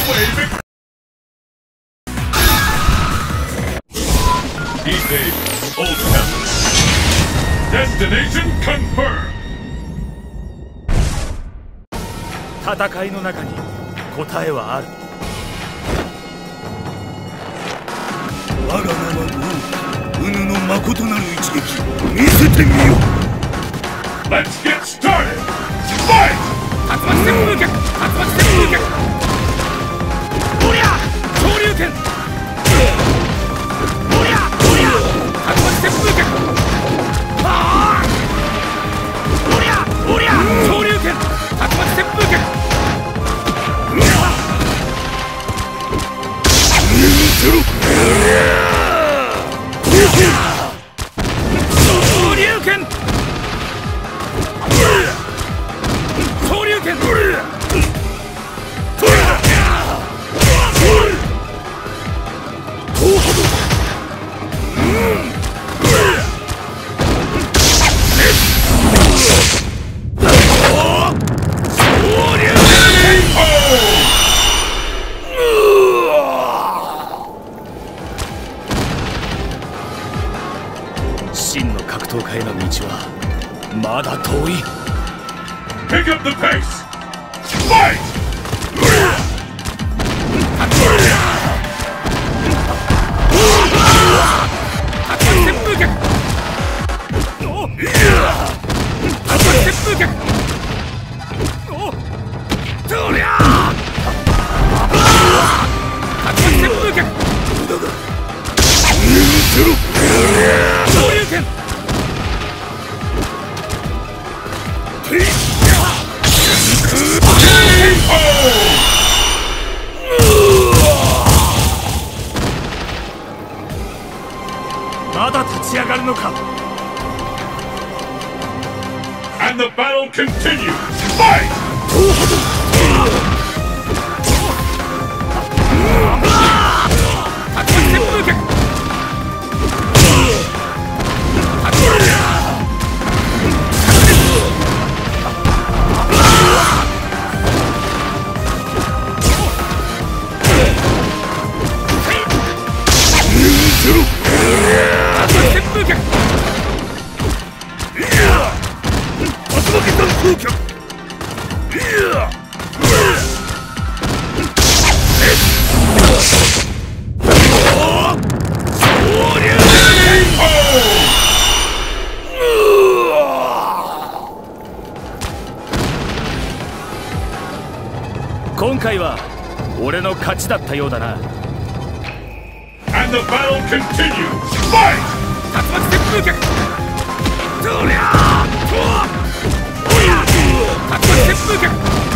These days, old temple. Destination confirmed. 戦いの中に答えはある。 我が名はウヌの誠なる一撃見せてみよ。 Let's get started. Fight! 竜巻旋風脚、竜巻旋風脚。おりゃ、昇竜拳。おりゃ、おりゃ、竜巻旋風脚。ああ。おりゃ、おりゃ、昇竜拳、竜巻旋風脚。昇竜拳。昇竜拳。真の格闘家への道はまだ遠い。 Pick up the pace. Fight! 旋風脚。旋風脚。とりゃあ。旋風脚。昇竜拳。まだ立ち上がるのか。 And the battle continues. Fight! 旋風脚。今回は俺の勝ちだったようだな。 And the battle continues. Fight! 竜巻旋風脚。とりゃあ。おりゃ。竜巻旋風脚。